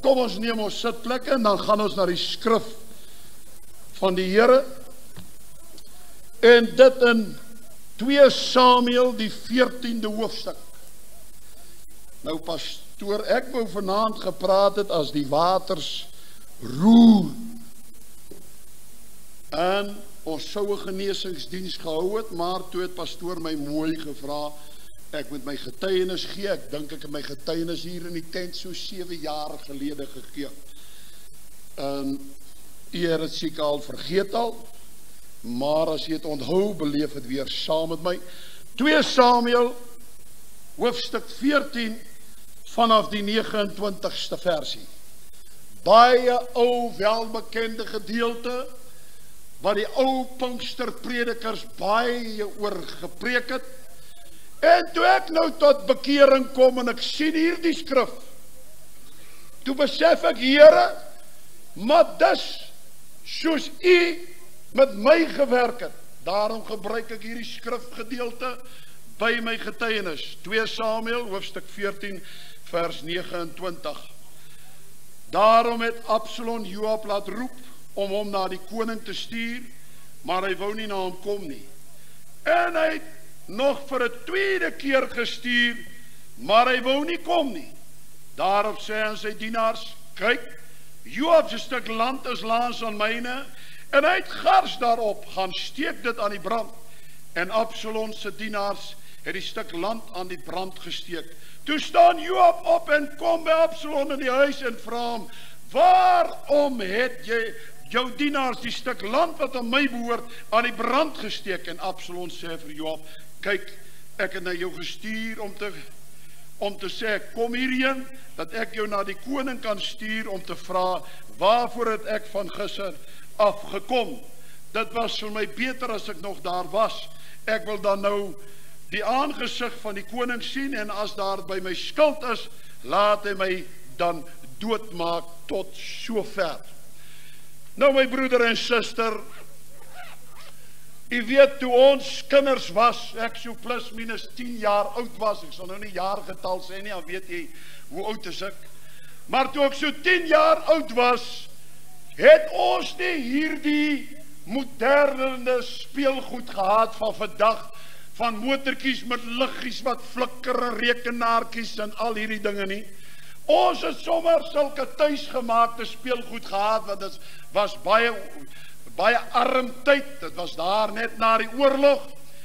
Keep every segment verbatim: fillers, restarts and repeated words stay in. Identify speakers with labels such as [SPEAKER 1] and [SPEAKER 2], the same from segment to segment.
[SPEAKER 1] kom ons neem ons sitplekke en dan gaan ons na die skrif van die Here. En dit in twee Samuel die veertiende hoofstuk. Nou pastoor, ek wou vanaand gepraat het as die waters roer. En ons sou 'n genesingsdiens gehou het, maar toe het pastoor my mooi gevra, ek moet my getuienis gee. Ek dink ek het my getuienis hier in die tent so sewe jaar gelede gegee. En u het dit seker al vergeet al, maar as jy het onthou, beleef het weer saam met my. twee Samuel, hoofstuk veertien, vanaf die negenentwintigste versie. Baie ou, welbekende gedeelte, wat die ou Pinksterpredikers baie oor gepreek het. En toe ek nou tot bekering kom en ek sien hier die skrif, toe besef ek, Here, maar dis soos u met my gewerk het. Daarom gebruik ek hierdie skrifgedeelte by my getuienis. twee Samuel, hoofstuk veertien, vers negenentwintig. Daarom het Absalom Joab laat roep om hom na die koning te stuur, maar hy wou nie na hom kom nie. En hy het nog vir 'n tweede keer gestuur, maar hy wou nie kom nie. Daarop sê hy aan sy dienaars, kyk, Joab se stuk land is langs aan myne, en hy het gars daarop, gaan steek dit aan die brand. En Absalom se dienaars het die stuk land aan die brand gesteek. Toe staan Joab op en kom by Absalom in die huis en vra hom, waarom het jy jou dienaars die stuk land wat aan my behoort aan die brand gesteek? En Absalom sê vir Joab, kyk, ek het na jou gestuur om te om te sê, kom hierheen, dat ek jou na die koning kan stuur om te vra, waarvoor het ek van gister afgekom? Dit was vir my beter as ek nog daar was. Ek wil dan nou die aangezig van die koning sien, en as daar by my skuld is, laat hy my dan doodmaak tot so ver. Nou my broeder en suster, u weet, toe ons kinders was, ek so plus minus tien jaar oud was, ek sal nou nie jaargetal sê nie, dan weet jy hoe oud is ek, maar toe ek so tien jaar oud was, het ons nie hierdie moderne speelgoed gehad van vandag, van motortjies met liggies wat flikker en rekenaartjies en al hierdie dinge nie. Ons het sommer sulke thuisgemaakte speelgoed gehad, want dit was baie, baie arm tyd, dit was daar net na die oorlog,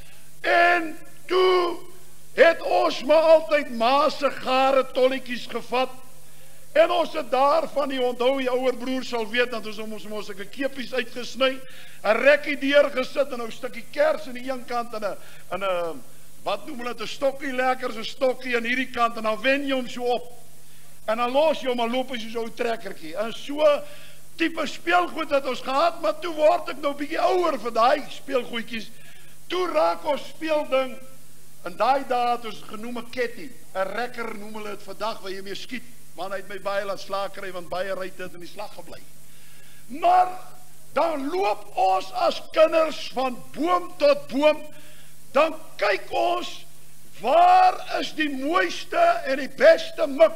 [SPEAKER 1] en toe het ons maar altyd maase gare tolletjies gevat, en ons het daarvan, die onthou, die ouer broer sal weet, dat ons ons ons ek keepies uitgesny, 'n rekkie deurgesit, en nou 'n stukkie kers aan die een kant, en 'n, en 'n, wat noem hulle, 'n stokkie lekker, 'n stokkie aan hierdie kant, en dan wen jy hom so op, en dan los jy hom, en loop hy so so 'n trekkertjie, en so type speelgoed het ons gehad, maar toe word ek nou bietjie ouer vir daai speelgoedjies, toe raak ons speelding, en daai dae het ons genoem 'n ketty, 'n rekker noem hulle dit vandag, waar jy mee skiet, man het my baie laat slaag kry, want baie ry dit in die slag gebly. Maar, dan loop ons as kinders van boom tot boom, dan kyk ons, waar is die mooiste en die beste mik?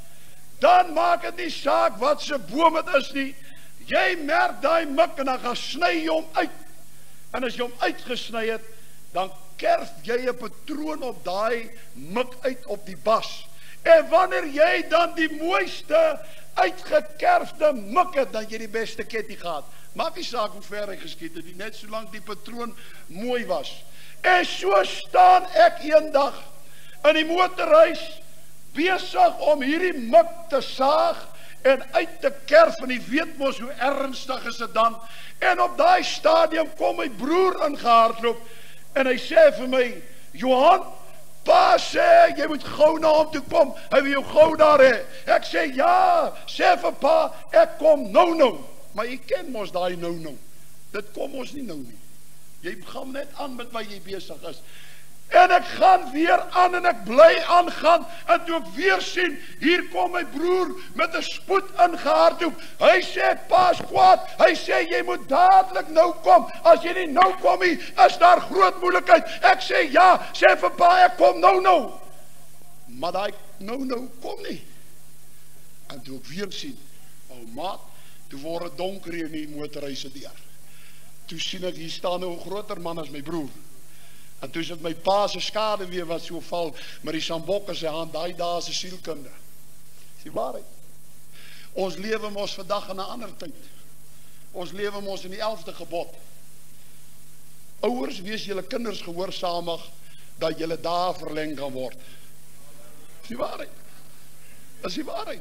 [SPEAKER 1] Dan maak het nie saak wat se boom het is nie, jy merk daai mik, en dan gaan sny jy hom uit, en as jy hom uitgesny het, dan kerf jy 'n patroon op daai mik uit op die bas, en wanneer jy dan die mooiste uitgekerfde mik het, dan jy die beste ketty gehad. Maak nie saak hoe ver hy geskiet het, net solank die patroon mooi was. En so staan ek eendag in die motorhuis, besig om hierdie mik te saag en uit te kerf, en jy weet mos hoe ernstig is dit dan. En op daai stadium kom my broer ingehardloop, en hy sê vir my, Johan, pa sê, jy moet gou na hom toe kom, hy wil jou gou daar hê. Ek sê, ja, sê vir pa, ek kom nou nou. Maar jy ken mos daai nou nou. Dit kom ons nie nou nie. Jy gaan net aan met wat jy besig is. En ek gaan weer aan, en ek bly aangaan, en toe ek weer sien, hier kom my broer met 'n spoed ingehardloop. Hy sê, pa's kwaad, hy sê, jy moet dadelik nou kom, as jy nie nou kom nie, is daar groot moeilikheid. Ek sê, ja, sê vir pa, ek kom nou nou. Maar daai nou nou kom nie. En toe ek weer sien, ou maat, toe word het donker in die motorhuise deur. Toe sien ek, hier staan nou 'n groter man as my broer. En toe is dit my pa se skade weer wat so val, met die sambok in sy hand, daai dae se sielkunde. Dis die waarheid. Ons lewe mos vandag in 'n ander tyd. Ons lewe mos in die elfde gebod. Ouers, wees julle kinders gehoorsaamig, dat julle dae verleng kan word. Dis die waarheid. Dis die waarheid.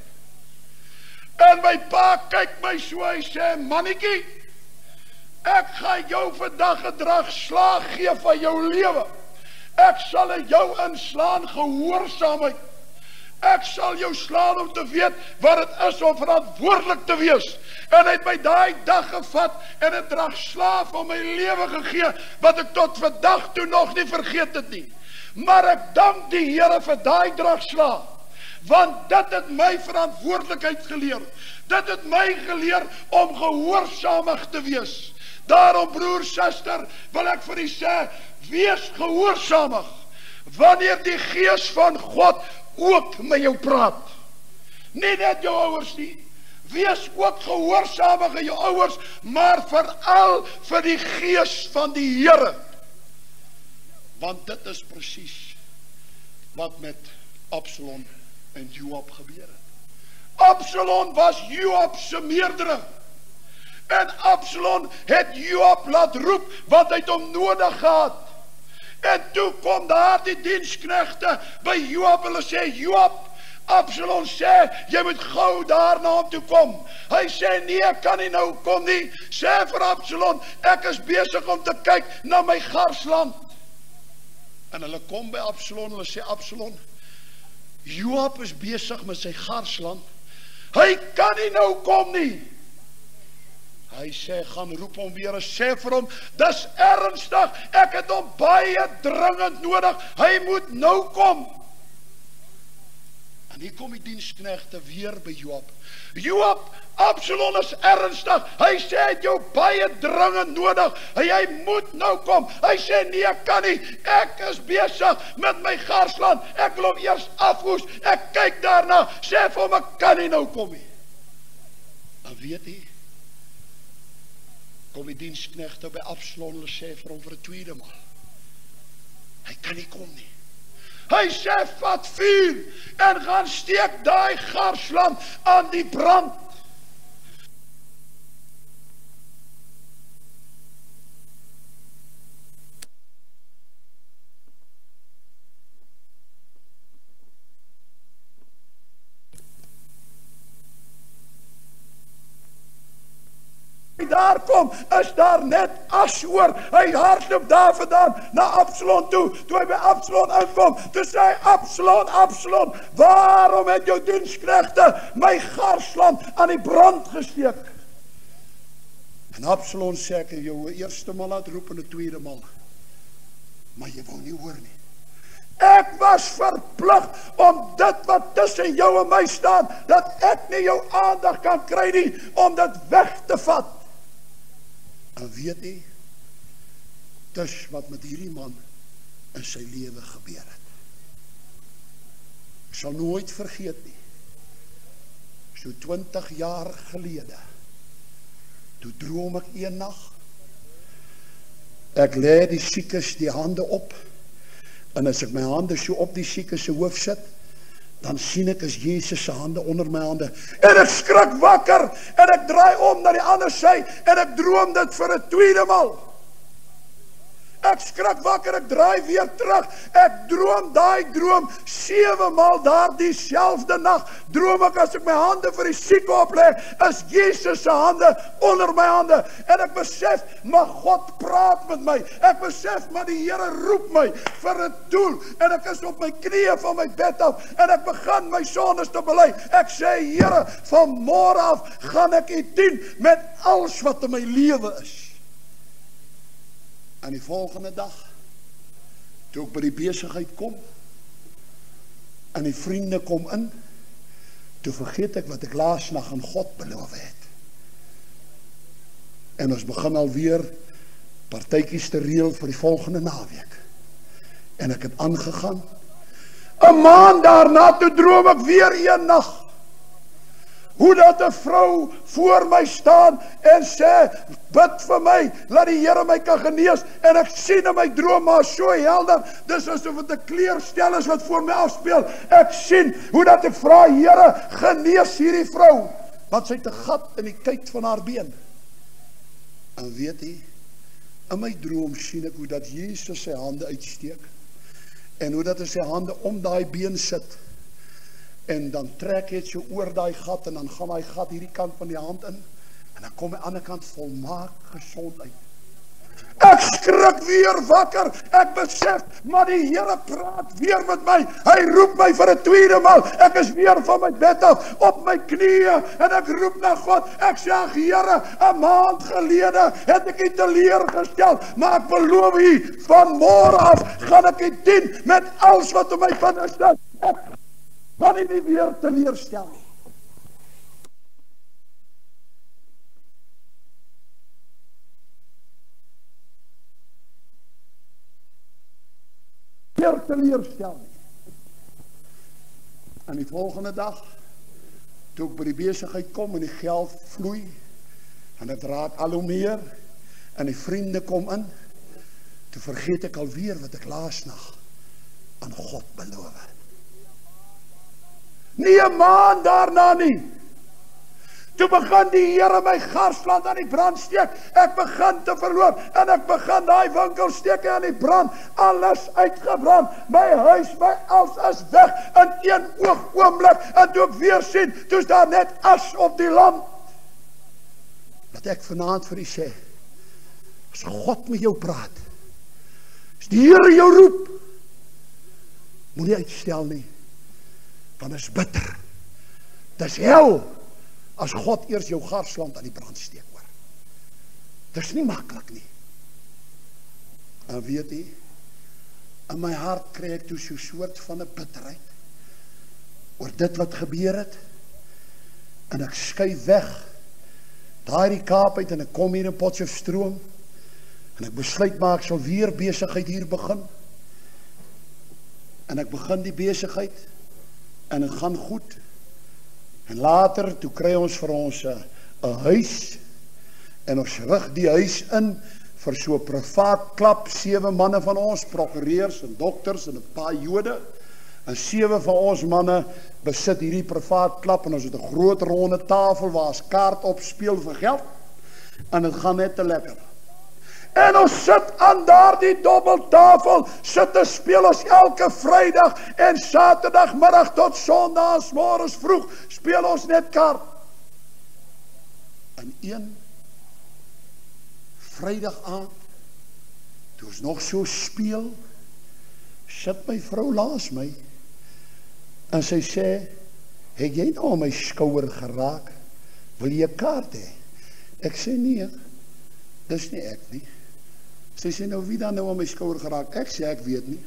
[SPEAKER 1] En my pa kyk my so, hy sê, mannetjie, ek gaan jou vandag gedrag slaag gee van jou lewe. Ek sal jou inslaan gehoorsaamheid. Ek sal jou slaan om te weet wat het is om verantwoordelik te wees. En hy het my daai dag gevat en 'n drag slaaf om my lewe gegee, wat ek tot vandag toe nog nie vergeet het nie. Maar ek dank die Here vir daai drag slaaf, want dit het my verantwoordelikheid geleer. Dit het my geleer om gehoorsaamig te wees. Daarom, broer, suster, wil ek vir u sê, wees gehoorsaamig, wanneer die Gees van God ook met jou praat. Nie net jou ouers nie, wees ook gehoorsaamig aan jou ouers, maar veral vir die Gees van die Here. Want dit is presies wat met Absalom en Joab gebeur het. Absalom was Joab se meerdere. En Absalom het Joab laat roep, want hy het hom nodig gehad. En toe kom daar die diensknegte by Joab, hulle sê, Joab, Absalom sê, jy moet gou daar na hom toe kom. Hy sê, nee, ek kan nie nou kom nie. Sê vir Absalom, ek is besig om te kyk na my garsland. En hulle kom by Absalom, hulle sê, Absalom, Joab is besig met sy garsland. Hy kan nie nou kom nie. Hy sê, gaan roep hom weer en sê vir hom, dis ernstig, ek het hom baie dringend nodig, hy moet nou kom. En hier kom die diensknegte weer by Joab. Joab, Absalom is ernstig, hy sê, hy het jou baie dringend nodig, hy, hy moet nou kom. Hy sê, nee, ek kan nie, ek is besig met my garsland, ek wil hom eers afhoes, ek kyk daarna, sê vir hom, ek kan nie nou kom nie. En weet jy, kom die diensknegte by Absalom, hulle sê vir hom vir 'n tweede maal, hy kan nie kom nie. Hy sê, vat vuur en gaan steek daai garsland aan die brand. Daar kom, is daar net as oor. Hy hardloop daar vandaan na Absalom toe. Toe hy by Absalom inkom, toe sê hy, Absalom, Absalom, waarom het jou diensknegte my garsland aan die brand gesteek? En Absalom sê, ek het jou eerste maal laat roep en die tweede maal, maar jy wou nie hoor nie. Ek was verplig om dit wat tussen jou en my staan, dat ek nie jou aandag kan kry nie, om dit weg te vat. En weet jy, dis wat met hierdie man in sy lewe gebeur het. Ek sal nooit vergeet nie, so twintig jaar gelede, toe droom ek een nag, ek lê die siekes die hande op, en as ek my hande so op die siekes se hoof sit, dan sien ek is Jesus se hande onder my hande, en ek skrik wakker, en ek draai om na die ander sy, en ek droom dit vir 'n tweede maal. Ek skrik wakker, ek draai weer terug, ek droom daai droom, sewe maal daar dieselfde nag, droom ek as ek my hande vir die sieke oplê, is Jesus se hande onder my hande, en ek besef, maar God praat met my, ek besef, maar die Here roep my vir 'n doel, en ek is op my knieë van my bed af, en ek begin my sondes te bely, ek sê, Here, van môre af, gaan ek U dien, met alles wat in my lewe is. En die volgende dag, toe ek by die besigheid kom, en die vriende kom in, toe vergeet ek wat ek laasnag aan God beloof het. En ons begin alweer partytjies te reël vir die volgende naweek. En ek het aangegaan. 'n Maand daarna, toe droom ek weer een nag. hoe dat 'n vrou voor my staan en sê, bid vir my, laat die Here my kan genees, en ek sien in my droom maar so helder, dis asof dit 'n kleurstel is wat voor my afspeel. Ek sien hoe dat ek vra, Here, genees hierdie vrou, want sy het 'n gat in die kuit van haar been. En weet jy, in my droom sien ek hoe dat Jesus sy hande uitsteek, en hoe dat hy sy hande om daai been sit, en dan trek hy het so oor daai gat, en dan gaan daai gat hierdie kant van die hand in, en dan kom die ander kant volmaak gesond uit. Ek skrik weer wakker, ek besef, maar die Here praat weer met my, hy roep my vir 'n tweede maal, ek is weer van my bed af, op my knieë, en ek roep na God, ek sê, ag Here, 'n maand gelede het ek U teleurgestel, maar ek beloof U, van môre af gaan ek U dien, met alles wat op my binne is, ek kan U nie weer teleurstel nie. teleurstel nie. En die volgende dag, toe ek by die besigheid kom en die geld vloei, en het raak al hoe meer, en die vriende kom in, toe vergeet ek alweer wat ek laasnag aan God beloof. Nie 'n maand daarna nie. Toe begin die Here my garsland aan die brand steek. Ek begin te verloor en ek begin daai winkel steek aan die brand. Alles uitgebrand. My huis, my alles is weg in een oog oomblik. En toe ek weer sien, toe is daar net as op die lamp. Wat ek vanaand vir u sê, as God met jou praat, as die Here jou roep, moet nie uitstel nie, want is bitter. Dis hel as God eers jou garsland aan die brand steek, hoor. Dis nie maklik nie. En weet jy, in my hart kry ek toe so 'n soort van 'n bitterheid oor dit wat gebeur het, en ek skuif weg daar die Kaap uit en ek kom hier in Potchefstroom en ek besluit maar ek sal weer besigheid hier begin, en ek begin die besigheid en dit gaan goed. En later, toe kry ons vir ons 'n huis, en ons rig die huis in vir so 'n privaat klap, sewe manne van ons, prokureurs en dokters en 'n paar Jode, en sewe van ons manne besit hierdie privaat klap, en ons het 'n groot ronde tafel waar ons kaart op speel vir geld, en dit gaan net te lekker. En ons sit aan daardie dobbeltafel, sit te speel ons elke Vrydag en Saterdagmiddag tot Sondags môres vroeg, speel ons net kaart. En een Vrydag aand, toe ons nog so speel, sit my vrou langs my, en sy sê, het jy nou aan my skouer geraak? Wil jy 'n kaart hê? Ek sê nee, dis nie ek nie. Sy sê, nou wie dan nou aan my skouer geraak? Ek sê, ek weet nie.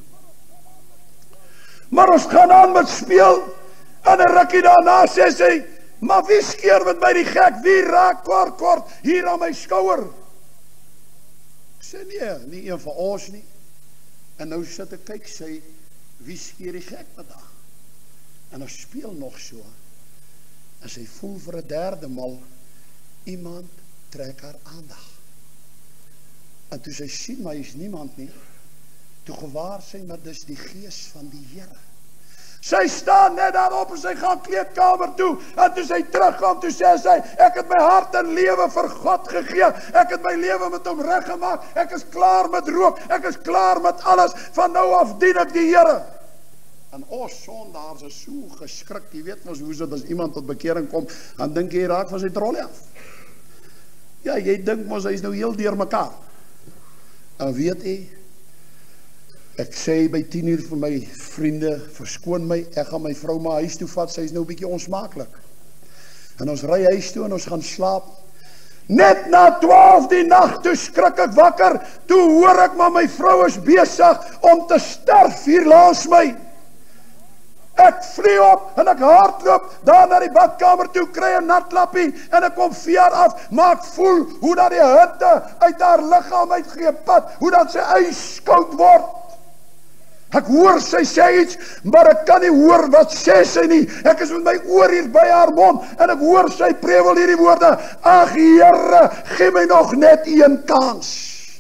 [SPEAKER 1] Maar ons gaan aan met speel, en 'n rukkie daarna sê sy, maar wie skeer met my die gek? Wie raak kort kort hier aan my skouer? Ek sê, nee, nie een van ons nie. En nou sit ek, kyk sy, wie skeer die gek vandag? En ons speel nog so, en sy voel vir 'n derde mal, iemand trek haar aandag. En toe sy sien, maar hy is niemand nie, toe gewaar sy, maar dis die gees van die Here. Sy staan net daarop en sy gaan kleedkamer toe, en toe sy terugkom, toe sê sy, ek het my hart en lewe vir God gegee, ek het my lewe met hom reggemaak, ek is klaar met rook, ek is klaar met alles, van nou af dien ek die Here. En ons sondaars is so geskrik, jy weet mos hoe is dit as iemand tot bekering kom, dan dink jy raak van sy trolle af. Ja, jy dink mos, hy is nou heel deur mekaar. En weet jy, ek sê by tien uur vir my vriende, verskoon my, ek gaan my vrou maar huis toe vat, sy is nou 'n bietjie onsmaaklik. En ons ry huis toe en ons gaan slaap. Net na twaalf die nag, toe skrik ek wakker, toe hoor ek maar my vrou is besig om te sterf hier langs my. Ek vlieg op en ek hardloop daar na die badkamer toe, kry 'n natlappie en ek kom vee haar af, maar ek voel hoe dat die hitte uit haar liggaam uitgepad, hoe dat sy ijskoud word. Ek hoor sy sê iets, maar ek kan nie hoor wat sê sy nie. Ek is met my oor hier by haar mond, en ek hoor sy prewel hierdie woorde, ag Here, gee my nog net een kans.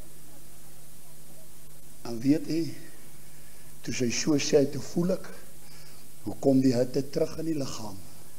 [SPEAKER 1] En weet jy, toe sy so sê, toe voel ek, hoe kom die hitte terug in die liggaam.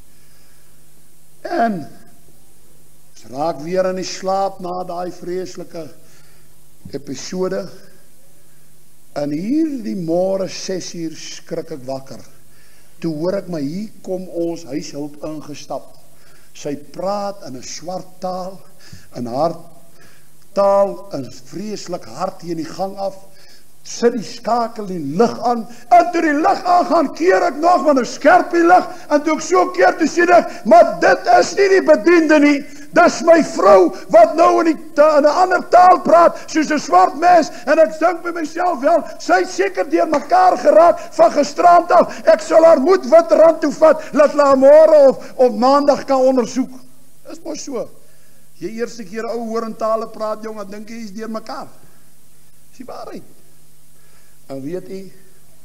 [SPEAKER 1] En, ons raak weer in die slaap na daai vreeslike episode, en hier die môre ses uur skrik ek wakker. Toe hoor ek my, hier kom ons huishulp ingestap. Sy praat in 'n swart taal, in haar taal is vreeslik hard hier in die gang af. Sit die skakel die lig aan, en toe die lig aangaan, keer ek nog met 'n skerp die lig, en toe ek so keer, toe sien ek, maar dit is nie die bediende nie, dis my vrou, wat nou in, die, in 'n ander taal praat, soos 'n swart mens, en ek dink by myself wel, sy het seker deur mekaar geraak, van gisterand af, ek sal haar moet wit rand toe vat, laat hulle haar môre of, of maandag kan ondersoek. Dis mos so, jy eerste keer ou hoor in tale praat, jong, dan dink jy is deur mekaar, is die waarheid. En weet jy,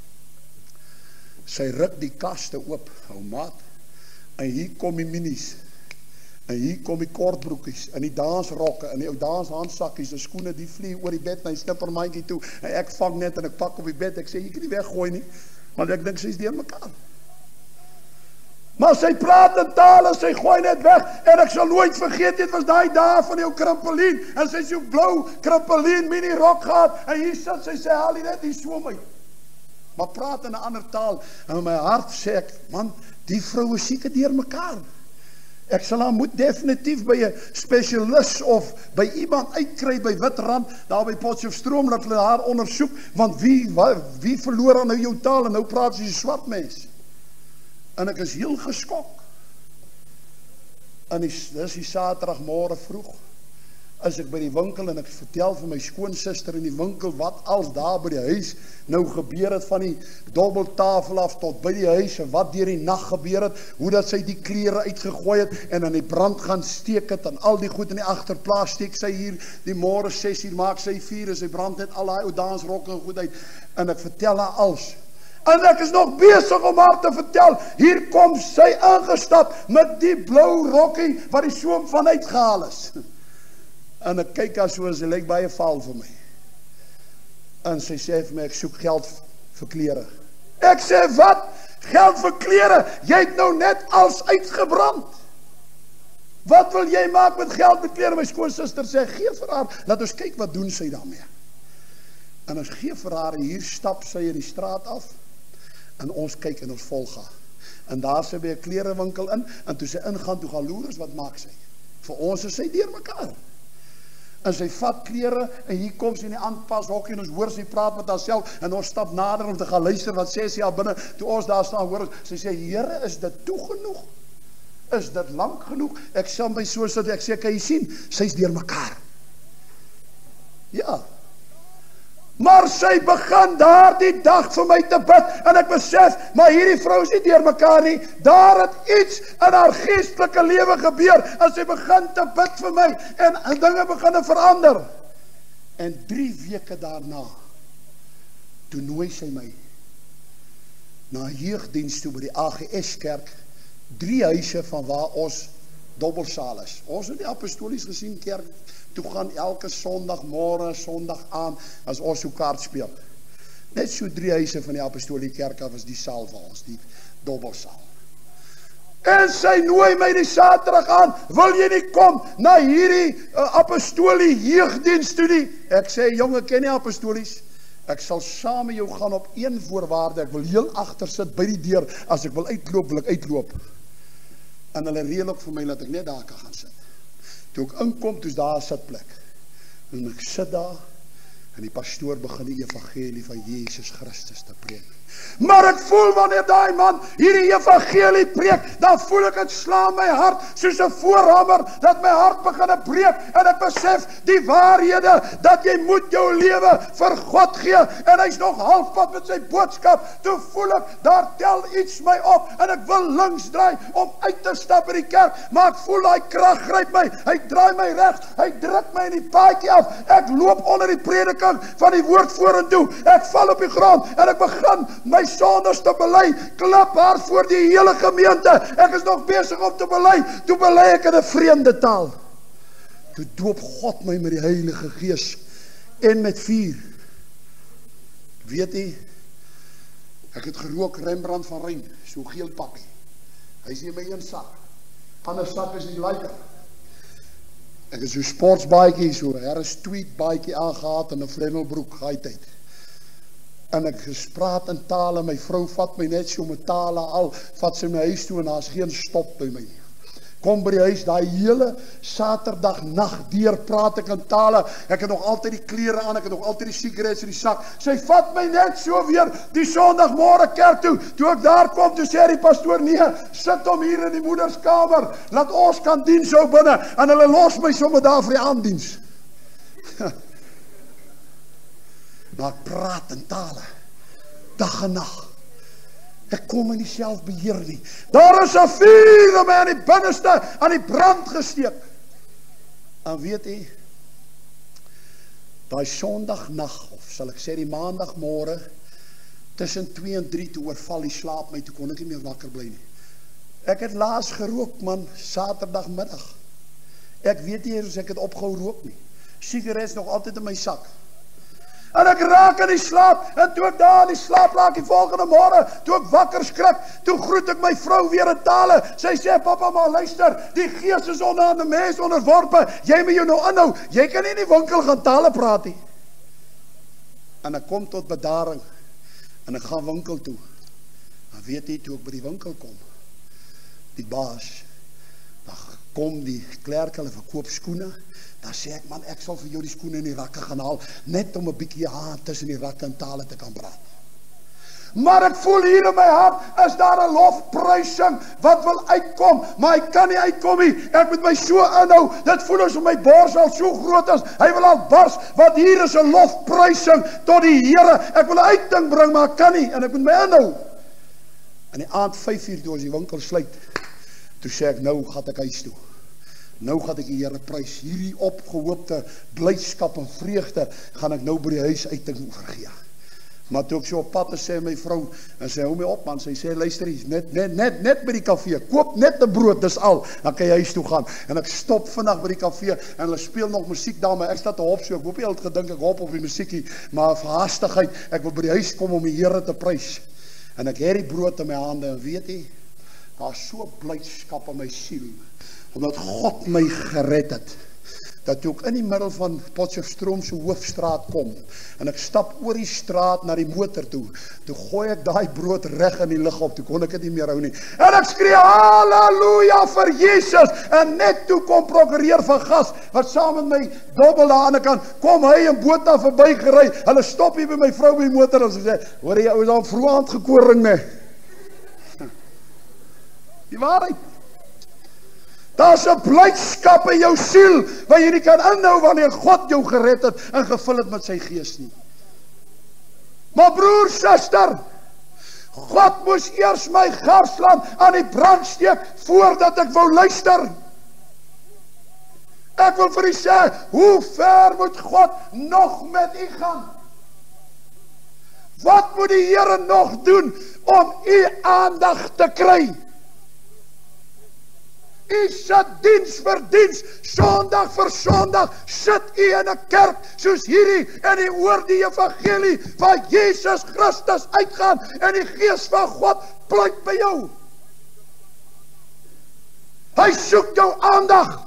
[SPEAKER 1] sy ruk die kaste oop, ou maat, en hier kom die minis, en hier kom die kortbroekies, en die dansrokke, en die ou danshandsakkies, die skoene, die vlie oor die bed, en die snippermandjie toe, en ek vang net, en ek pak op die bed, ek sê, jy kan nie weggooi nie, want ek dink sy is deur mekaar. Maar sy praat in taal, en sy gooi net weg, en ek sal nooit vergeet, dit was daai dae van jou krimpelien, en sy het so blou krimpelien mini rok gehad, en hier sit sy, sy haal die net die swom uit, maar praat in 'n ander taal, en in my hart sê ek, man, die vrou is seker deur mekaar. Ek sal haar moet definitief by 'n spesialis of by iemand uitkry by Witrand, daar by Potchefstroom, dat hulle haar ondersoek, want wie, wie, wie verloor aan nou jou taal, en nou praat sy 'n swart mens. En ek is heel geskok. En dis die Saterdagmôre vroeg, as ek by die winkel, en ek vertel vir my skoonsister in die winkel, wat als daar by die huis nou gebeur het, van die dobbeltafel af tot by die huis, en wat deur die nag gebeur het, hoe dat sy die klere uitgegooi het, en in die brand gaan steek het, en al die goed in die agterplaas steek sy hier, die môre ses uur maak sy vier, en sy brand net al die ou dansrokke en goed uit, en ek vertel haar als, en ek is nog besig om haar te vertel, hier kom sy ingestap, met die blou rokkie, wat die soom van uitgehaal is, en ek kyk haar so, en sy lyk baie vaal vir my, en sy sê vir my, ek soek geld vir klere, ek sê, wat? Geld vir klere? Jy het nou net als uitgebrand, wat wil jy maak met geld met klere? My skoonsister sê, gee vir haar, laat ons kyk wat doen sy daarmee, en ons gee vir haar, hier stap sy in die straat af, en ons kyk en ons volg haar, en daar sy by 'n klerewinkel in, en toe sy ingaan, toe gaan loer is, wat maak sy? Vir ons is sy deur mekaar, en sy vat klere, en hier kom sy in die aanpas hokkie, en ons hoor sy praat met haarself, en ons stap nader om te gaan luister, wat sê sy al binne, toe ons daar staan, hoor ons, sy sê, Here, is dit toe genoeg? Is dit lank genoeg? Ek sê my so, so ek sê, kan jy sien, sy is deur mekaar, ja, maar sy begin daar die dag vir my te bid, en ek besef, maar hierdie vrou is nie deur mekaar nie, daar het iets in haar geestelike lewe gebeur, en sy begin te bid vir my, en, en dinge begin verander, en drie weke daarna, toe nooi sy my, na jeugdiens toe by die A G S kerk, drie huise van waar ons dobbelsaal is, ons het die apostolies gesien kerk, toe gaan elke sondagmôre, sondag aan, as ons so kaart speel. Net so drie huise van die apostolie kerk af is die saal van ons, die dobbelsaal. En sy nooi my die Saterdag aan, wil jy nie kom na hierdie uh, apostolie jeugdiens toe nie? Ek sê, jonge, ken nie apostolies? Ek sal saam met jou gaan op een voorwaarde, ek wil heel agter sit by die deur, as ek wil uitloop, wil ek uitloop. En hulle reël ook vir my, dat ek net daar kan gaan sit. Toe ek inkom, toe is daar 'n sitplek. En ek sit daar, en die pastoor begin die evangelie van Jesus Christus te preek. Maar ek voel wanneer daai man hierdie evangelie preek, dan voel ek het slaan my hart soos 'n voorhamer, dat my hart begin te breek, en ek besef die waarhede, dat jy moet jou lewe vir God gee, en hy's nog halfpad met sy boodskap. Toe voel ek, daar tel iets my op, en ek wil links draai om uit te stap in die kerk, maar ek voel daai krag gryp my, hy draai my regs, hy druk my in die paadjie af, ek loop onder die prediking van die woord vorentoe, ek val op die grond, en ek begin my sondes te bely, klap hard voor die hele gemeente, ek is nog besig om te bely, toe bely ek in 'n vreemde taal. Toe doop God my met die Heilige Gees, en met vuur. Weet jy, ek het gerook Rembrandt van Rijn, so geel pakkie, hy is in my een sak, ander sak is die lighter. Ek het so sportsbaadjie, so Harris Tweed baadjie aangehad, en 'n flanelbroek, gaai tyd. En ek gespraat in tale, my vrou vat my net so met tale al, vat sy my huis toe, en daar is geen stop by my. Kom by die huis, daai hele Saterdag nag deur praat ek in tale, ek het nog altyd die klere aan, ek het nog altyd die sigarette in die sak, sy vat my net so weer, die Sondagmôre kerk toe, toe ek daar kom, toe sê die pastoor, nee, sit hom hier in die moederskamer, laat ons kan diens hou binne, en hulle los my sommer daar vir die aanddiens. Maar ek praat in tale, dag en nacht. Ek kom in die selfbeheer nie. Daar is 'n vuur in my aan die binneste, aan die brand gesteek. En weet jy, daai Sondagnag, of sal ek sê die Maandagmôre, tussen twee en drie, toe oorval die slaap my, toe kon ek nie meer wakker bly nie. Ek het laas gerook, man, Saterdagmiddag. Ek weet nie eens ek het opgehou rook nie. Sigaret is nog altyd in my sak. En ek raak in die slaap, en toe ek daar in die slaap raak die volgende môre, toe ek wakker skrik, toe groet ek my vrou weer in tale. Sy sê, papa, maar luister, die gees is onder aan die mens onderworpe, jy moet jou nou inhou, jy kan nie in die winkel gaan tale praat nie. En ek kom tot bedaring, en ek gaan winkel toe. En weet jy, toe ek by die winkel kom, die baas, dan kom die klerk, hulle verkoop skoene, dan sê ek, man, ek sal vir jou die skoene in die rakke gaan haal, net om 'n bietjie hand tussen die rakke en tale te kan praat. Maar ek voel hier in my hart, is daar 'n lofprysing wat wil uitkom, maar hy kan nie uitkom nie, ek moet my so inhou, dit voel asof my bors al so groot is, hy wil al bars, want hier is 'n lofprysing tot die Here, ek wil 'n uitding bring, maar ek kan nie, en ek moet my inhou. In die aand vyf uur, toe ons die winkel sluit, toe sê ek, nou gaan ek huis toe. Nou gaan ek die Here prys, hierdie opgehoopte blydskap en vreugde, gaan ek nou by die huis uiting vergee. Maar toe ek so op pad is, sê my vrou, en sy hou my op, man, sy sê, luister eens, net, net, net, net by die kafee, koop net 'n brood, dis al, dan kan jy huis toe gaan. En ek stop vandag by die kafee, en hulle speel nog musiek daar, maar ek sta te hop, so ek hoop nie altyd gedink, ek hop op die musiekie, maar vir haastigheid, ek wil by die huis kom om die Here te prys. En ek het die brood in my hande, en weet jy, daar is so blydskap in my siel, omdat God my gered het, dat toe ek in die middel van Potchefstroom se hoofstraat kom, en ek stap oor die straat na die motor toe, toe gooi ek daai brood reg in die lug op, toe kon ek dit nie meer hou nie, en ek skree, halleluja vir Jesus, en net toe kom prokureur van gas, wat saam met my dobbel daar aan die kant, kom hy in boot daar verby gery, hulle stop hier by my vrou by die motor, en sy sê, hoor jy, ou is al vroeg aand gekoring, ne? Die waarheid. Daar is 'n blydskap in jou siel, wat jy nie kan inhou wanneer God jou gered het, en gevul het met sy gees nie. Maar broer, suster, God moes eers my garslam aan die brand steek, voordat ek wou luister. Ek wil vir u sê, hoe ver moet God nog met u gaan? Wat moet die Here nog doen, om u aandag te kry? U sit diens vir diens, Sondag vir Sondag, sit u in 'n kerk soos hierdie, en u hoor die evangelie van Jesus Christus uitgaan, en die gees van God pleit by jou. Hy soek jou aandag,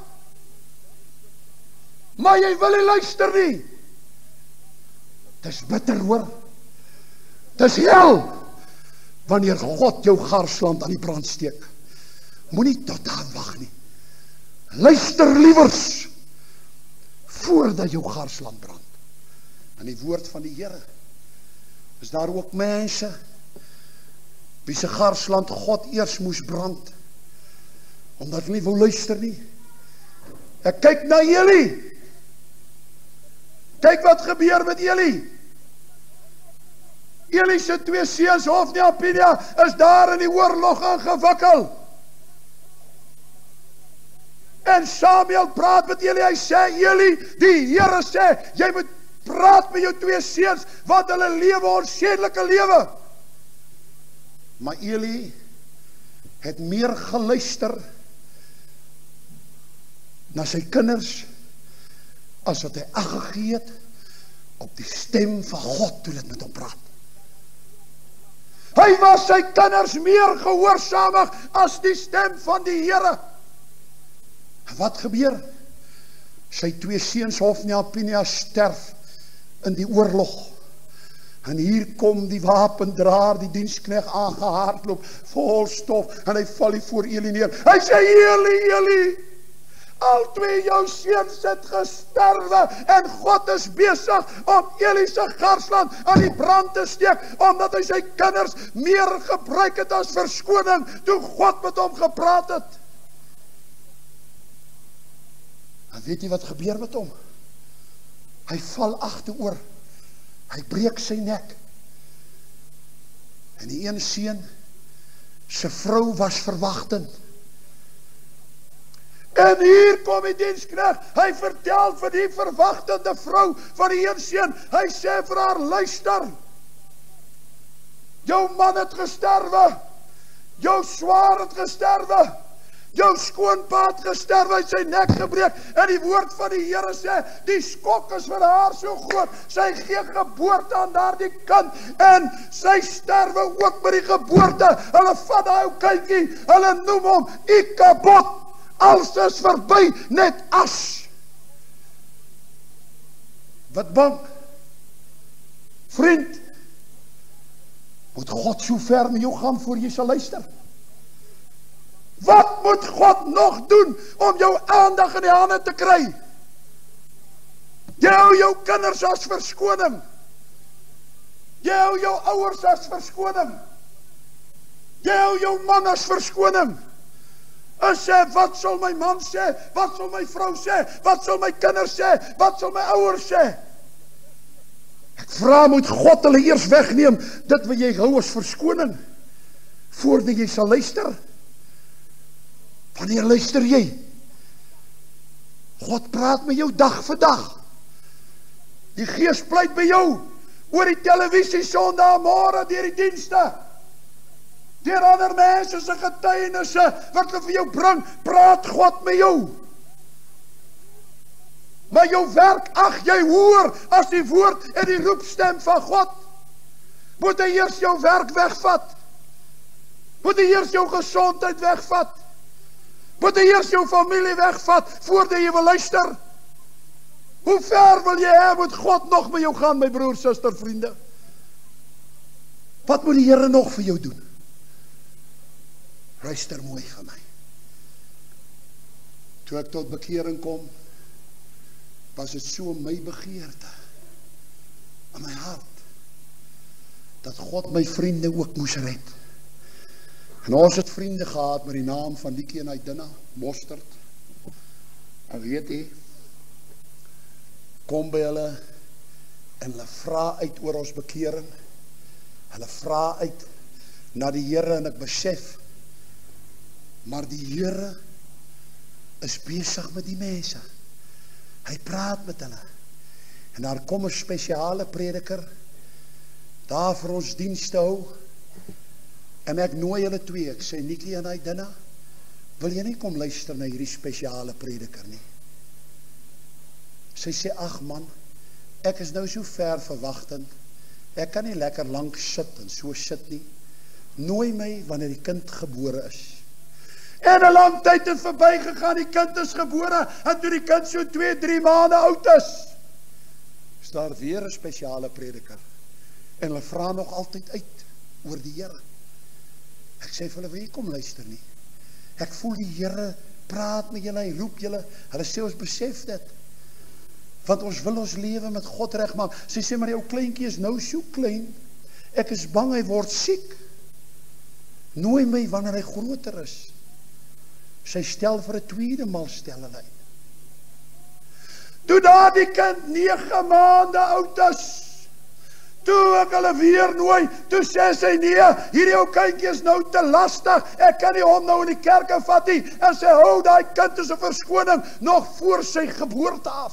[SPEAKER 1] maar jy wil nie luister nie. Dis bitter hoor, dis hel, wanneer God jou garsland aan die brand steek. Moenie tot daar wag nie. Luister liewers, voordat jou garsland brand. In die woord van die Here, is daar ook mense, wie se garsland God eers moes brand, omdat hulle nie wou luister nie. Ek kyk na Eli. Kyk wat gebeur met Eli. Eli se twee seuns, Hofni en Pinea, is daar in die oorlog ingewikkel. En Samuel praat met Eli, hy sê, Eli, die Here sê, jy moet praat met jou twee seuns, want hulle lewe onsedelike lewe. Maar Eli het meer geluister na sy kinders, as wat hy ag gegee het op die stem van God toe dit met hom praat. Hy was sy kinders meer gehoorsaamig as die stem van die Here. Wat gebeur? Sy twee seuns Hofni en Pinea sterf in die oorlog. En hier kom die wapendraer, die dienskneg aangehardloop, vol stof, en hy val hier voor Eli neer. Hy sê, Eli, Eli, al twee jou seuns het gesterwe, en God is besig om Eli se garsland aan die brand te steek, omdat hy sy kinders meer gebruik het as verskoning, toe God met hom gepraat het. En weet jy wat gebeur met hom? Hy val agteroor. Hy breek sy nek. En die een seun, sy vrou was verwagtend. En hier kom die dienskneg, hy vertel vir die verwagtende vrou van die een seun, hy sê vir haar, luister, jou man het gesterwe, jou swaar het gesterwe, jou skoonpa het gesterwe, hy sy nek gebreek, en die woord van die Here sê, die skok is vir haar so groot, sy gee geboorte aan daardie kind, en sy sterwe ook met die geboorte, hulle vat daai ou kindjie, hulle noem hom Ikabod, alles is verby, net as. Wat bang? Vriend, moet God so ver met jou gaan voor jy sal luister? Wat moet God nog doen om jou aandag in die hande te kry? Jy hou jou kinders as verskoning. Jy hou jou ouers as verskoning. Jy hou jou man as verskoning. En sê, wat sal my man sê? Wat sal my vrou sê? Wat sal my kinders sê? Wat sal my ouers sê? Ek vra, moet God hulle eers wegneem, dit wat jy hou as verskoning, voordat jy sal luister? Wanneer luister jy? God praat met jou dag vir dag. Die Gees pleit by jou, oor die televisie sondagmôre, deur die dienste, deur ander mense se getuienisse wat hulle vir jou bring, praat God met jou. Maar jou werk, ag jy hoor as die woord en die roepstem van God. Moet hy eers jou werk wegvat? Moet hy eers jou gesondheid wegvat? Moet hy eers jou familie wegvat voordat jy wil luister? Hoe ver wil jy hê moet God nog met jou gaan, my broer, suster, vriende? Wat moet die Here nog vir jou doen? Luister mooi vir my. Toe ek tot bekering kom, was het so my begeerte, in my hart, dat God my vriende ook moes red. En ons het vriende gehad met die naam van Likie en Aidina, Mostert. En weet jy, kom by hulle, en hulle vra uit oor ons bekering. Hulle vra uit na die Here, en ek besef, maar die Here is besig met die mense. Hy praat met hulle. En daar kom 'n spesiale prediker, daar vir ons dienste hou, en ek nooi hulle twee, ek sê, Likie en Aidina, wil jy nie kom luister na hierdie spesiale prediker nie? Sy sê, ag man, ek is nou so ver verwagtend, ek kan nie lekker lank sit en so sit nie, nooi my wanneer die kind gebore is. En 'n lang tyd het verby gegaan, die kind is gebore, en toe die kind so twee, drie maande oud is, is daar weer 'n spesiale prediker, en hulle vra nog altyd uit oor die Here. Ek sê vir hulle, wil jy kom luister nie? Ek voel die Here praat met julle, hy roep julle, hulle sê ons besef dit, want ons wil ons lewe met God regmaak. Sy sê, maar jou kleintjie is nou so klein, ek is bang hy word siek. Nooi my wanneer hy groter is. Sy stel vir 'n tweede maal stel hulle uit. Toe daar die kind nege maande oud is, toe ek hulle weer nooi, toe sê sy nee, hierdie ou kindjie is nou te lastig, ek kan nie hom nou in die kerk vat nie, en sy hou daai kind as 'n verskoning, nog voor sy geboorte af.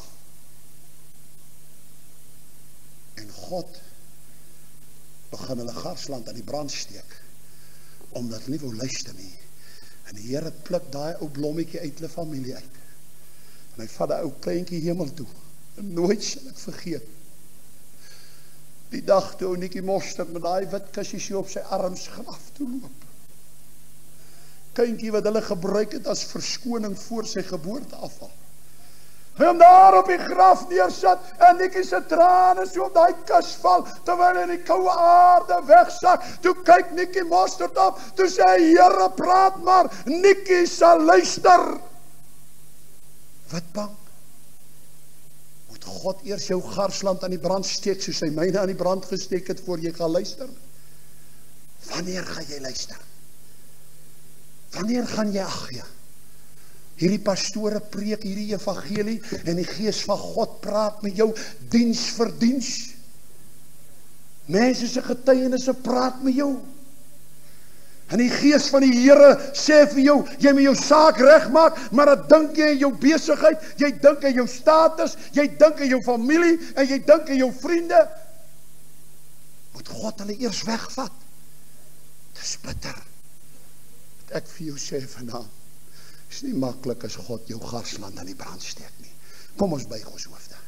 [SPEAKER 1] En God begin hulle garsland aan die brand steek, omdat hulle nie wou luister nie. En die Here pluk daai ou blommetjie uit hulle familie uit. En hy vat daai ou kleintjie hemel toe. En nooit sal ek vergeet. Die dag toe ou Nikkie Mostert met daai wit kussies op sy arms graf toe loop. Kindjie wat hulle gebruik het as verskoning voor sy geboorte afval. Hy hom daar op die graf neersit en Nikkie se trane so op daai kus val terwyl hy in die koue aarde wegsak. Toe kyk Nikkie Mostert op, toe sê hy, Here, praat maar, Nikkie sal luister. Wat bang? Moet God eers jou garsland aan die brand steek soos hy myne aan die brand gesteek het voor jy gaan luister? Wanneer gaan jy luister? Wanneer gaan jy ag gee? Hierdie pastore preek hierdie evangelie en die gees van God praat met jou diens vir diens. Mense se getuienisse praat met jou. En die gees van die Here sê vir jou, jy moet jou saak regmaak, maar dat dink jy in jou besigheid, jy dink in jou status, jy dink in jou familie en jy dink in jou vriende. Moet God hulle eers wegvat. Dis bitter. Wat ek vir jou sê vanaand. Is nie maklik as God jou garsland aan die brand steek nie. Kom ons buig ons hoofde.